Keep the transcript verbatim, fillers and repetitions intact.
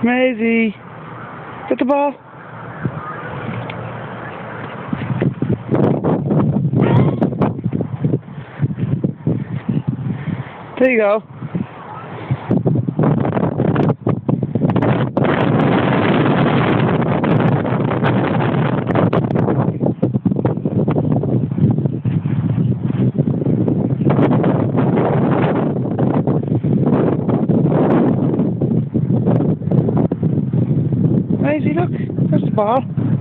Maisie, get the ball. There you go. Maisie, look, there's the ball.